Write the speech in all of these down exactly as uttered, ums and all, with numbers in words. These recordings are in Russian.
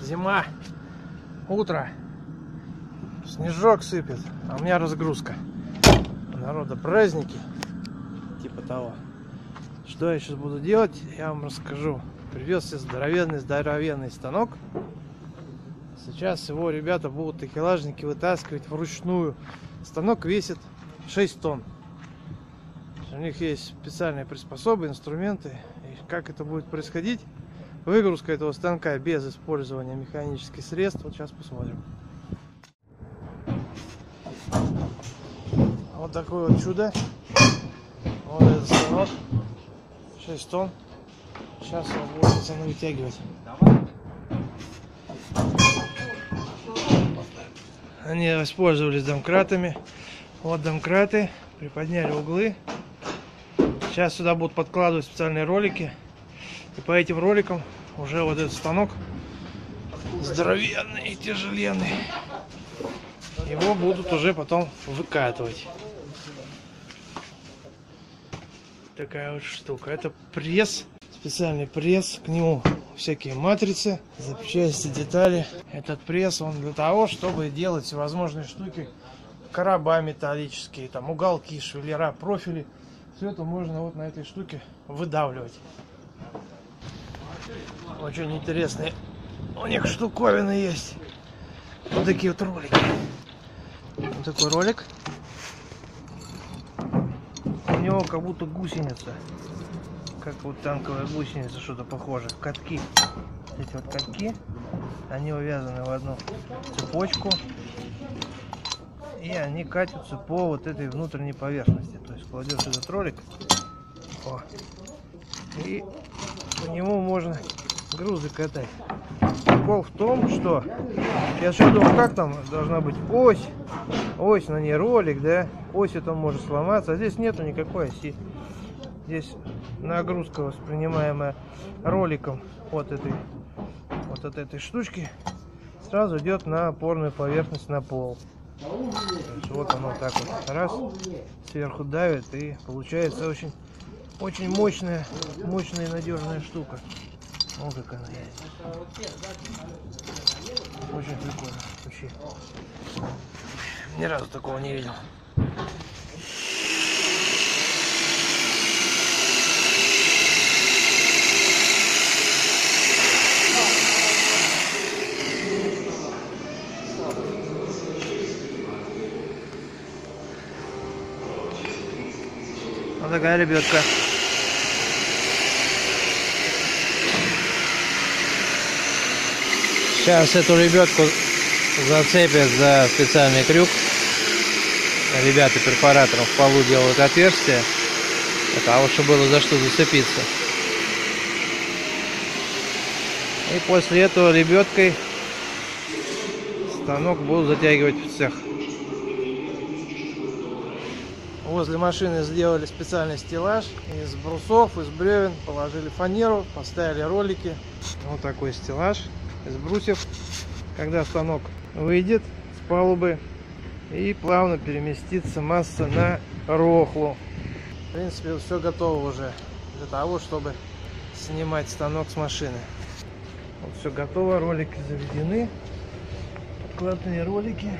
Зима, утро, снежок сыпет, а у меня разгрузка. У народа праздники, типа того. Что я сейчас буду делать, я вам расскажу. Привез себе здоровенный, здоровенный станок. Сейчас его ребята будут такелажники вытаскивать вручную. Станок весит шесть тонн. У них есть специальные приспособы, инструменты. И как это будет происходить? Выгрузка этого станка без использования механических средств. Вот сейчас посмотрим. Вот такое вот чудо. Вот этот станок. шесть тонн. Сейчас его будут пацаны вытягивать. Они воспользовались домкратами. Вот домкраты. Приподняли углы. Сейчас сюда будут подкладывать специальные ролики. И по этим роликам уже вот этот станок здоровенный и тяжеленный. Его будут уже потом выкатывать. Такая вот штука. Это пресс. Специальный пресс. К нему всякие матрицы, запчасти, детали. Этот пресс, он для того, чтобы делать всевозможные штуки. Короба металлические, там уголки, швеллера, профили. Все это можно вот на этой штуке выдавливать. Очень интересные у них штуковины есть. Вот такие вот ролики. Вот такой ролик. У него как будто гусеница. Как вот танковая гусеница, что-то похоже. Катки. Эти вот катки. Они увязаны в одну цепочку. И они катятся по вот этой внутренней поверхности. То есть кладешь этот ролик. О, и по нему можно грузы катать. Прикол в том, что я еще думал, как там должна быть ось. Ось на ней ролик, да. Ось это может сломаться. А здесь нету никакой оси. Здесь нагрузка, воспринимаемая роликом от этой, вот от этой штучки, сразу идет на опорную поверхность, на пол. Вот оно так вот раз сверху давит, и получается очень очень мощная мощная и надежная штука. Вот как она есть. Очень прикольно вообще. Ни разу такого не видел. Вот такая лебедка. Сейчас эту лебедку зацепят за специальный крюк. Ребята перфоратором в полу делают отверстие, для того, чтобы было за что зацепиться. И после этого лебедкой станок будут затягивать в цех. Возле машины сделали специальный стеллаж из брусов, из бревен, положили фанеру, поставили ролики. Вот такой стеллаж из брусьев. Когда станок выйдет с палубы и плавно переместится масса на рохлу. В принципе, все готово уже для того, чтобы снимать станок с машины. Вот все готово, ролики заведены, подкладные ролики.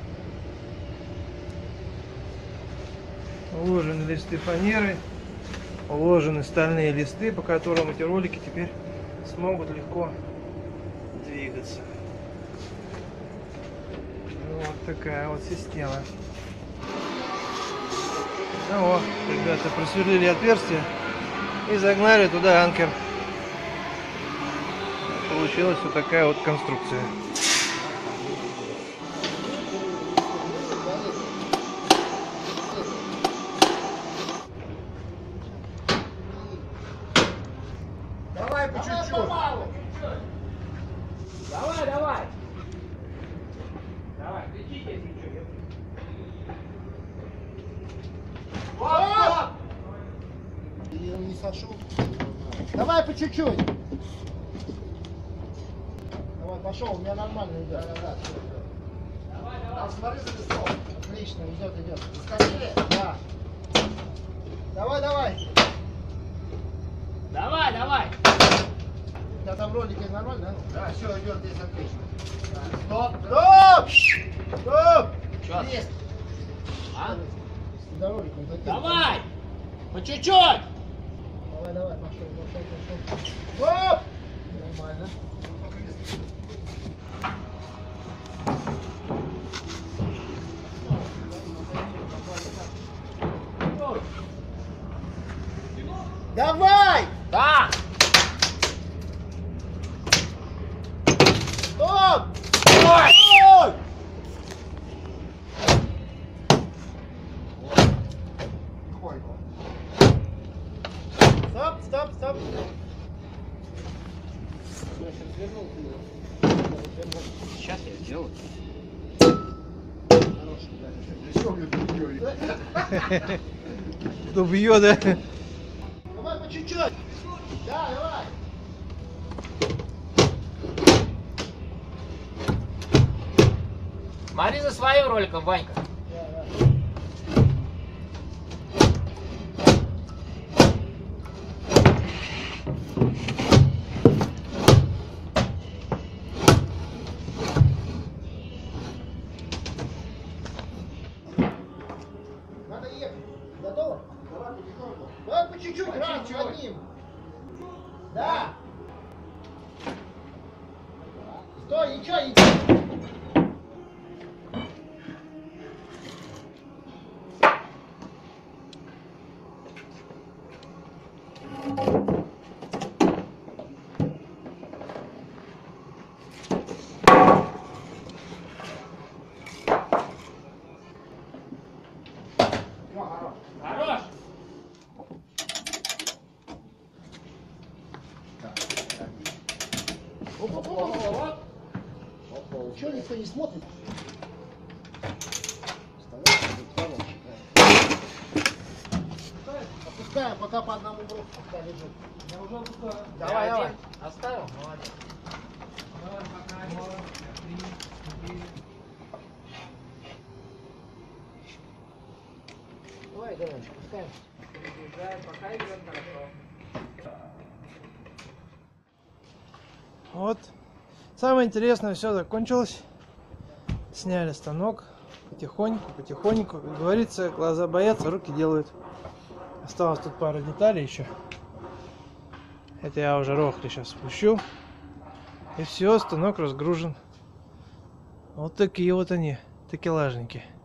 Уложены листы фанеры, уложены стальные листы, по которым эти ролики теперь смогут легко двигаться. Вот такая вот система. Ну вот, ребята просверлили отверстие и загнали туда анкер. Получилась вот такая вот конструкция. Давай по чуть-чуть. Давай, давай. Давай, кричите чуть-чуть. Вот! Я не сошел. Давай по чуть-чуть. Давай, пошел, у меня нормально идет. Да, да, да. Давай, давай. Смотри за листом. Отлично, идет, идет. Скорее. Да. Давай, давай. Давай, давай. Я там ролике нормально, да? Да, все идет здесь отлично. Стоп! Стоп! Стоп! Сейчас. Есть! А? До ролика не закинь. Давай! По чуть-чуть! Давай, давай, пошел, пошел, пошел. Стоп! Нормально. Давай! Да! Стоп! Ой! Ой! Стоп, стоп, стоп. Сейчас я сделаю. Кто бьет, да? Давай по чуть-чуть. Да, давай. Смотри за своим роликом, Ванька. Надо ехать. Готово? Давай потихоньку. Давай по чуть-чуть, По раз, чуть-чуть. одним. Да. Стой, ничего, иди. Хорош! Оп-оп-оп-оп. Чего никто не смотрит? Опускаем, пока по одному броску пока лежит. Я уже опускаю. Давай, давай. Оставил? Молодец. Давай, пока. Два, три, четыре. Давай, давай, пускаем. Пока идет хорошо. Вот. Самое интересное, все закончилось. Сняли станок. Потихоньку, потихоньку. Как говорится, глаза боятся, руки делают. Осталось тут пара деталей еще. Это я уже рохли сейчас спущу. И все, станок разгружен. Вот такие вот они, такелажники.